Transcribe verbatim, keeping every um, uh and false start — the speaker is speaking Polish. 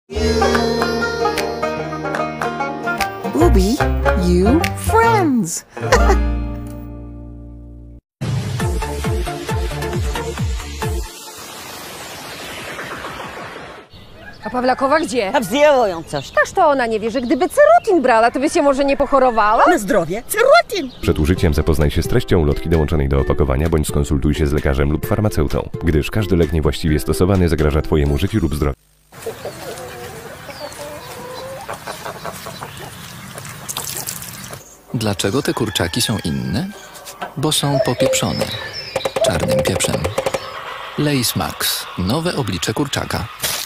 Booby, you friends. A Pawlakowa gdzie? A wzjęło ją coś. Toż to ona nie wie, że gdyby cerutin brała, to by się może nie pochorowała? Na zdrowie. Cerutin! Przed użyciem zapoznaj się z treścią ulotki dołączonej do opakowania, bądź skonsultuj się z lekarzem lub farmaceutą, gdyż każdy lek niewłaściwie stosowany zagraża Twojemu życiu lub zdrowiu. Dlaczego te kurczaki są inne? Bo są popieprzone czarnym pieprzem. Lay's Max. Nowe oblicze kurczaka.